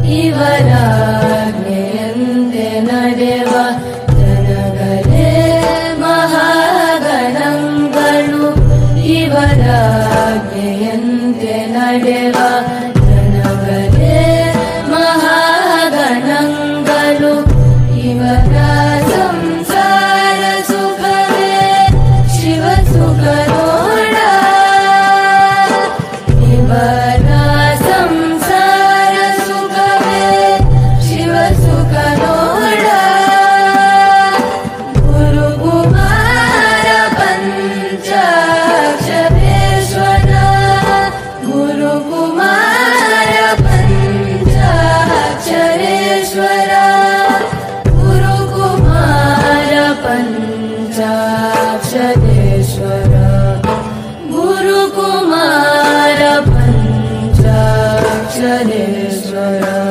ಇವರಾಜ್ಞೆಯಂತೆ ನಡೆವ ಜನಗಳೇ ಮಹಾಗಣಗಳು. ಇವರಾಜ್ಞೆಯಂತೆ ನಡೆವ ಜನಗಳೇ ಮಹಾಗಣಗಳು. ಇವರ ಸಂಸಾರ ಸುಖವೇ ಶಿವ ಸುಖ ನೋಡ. ಇವರ ಸಂಸಾರ ಸುಖವೇ ಶಿವ ಸುಖ ನೋಡ. ಗುರುಕುಮಾರ ಪಂಚಾಕ್ಷರೇಶ್ವರ. ಗುರುಕುಮಾರ ಪಂಚಾಕ್ಷರೇಶ್ವರ. ಗುರುಕುಮಾರ ಪಂಚಾಕ್ಷರೇಶ್ವರ. ಗುರುಕುಮಾರ ಪಂಚಾಕ್ಷರೇಶ್ವರ.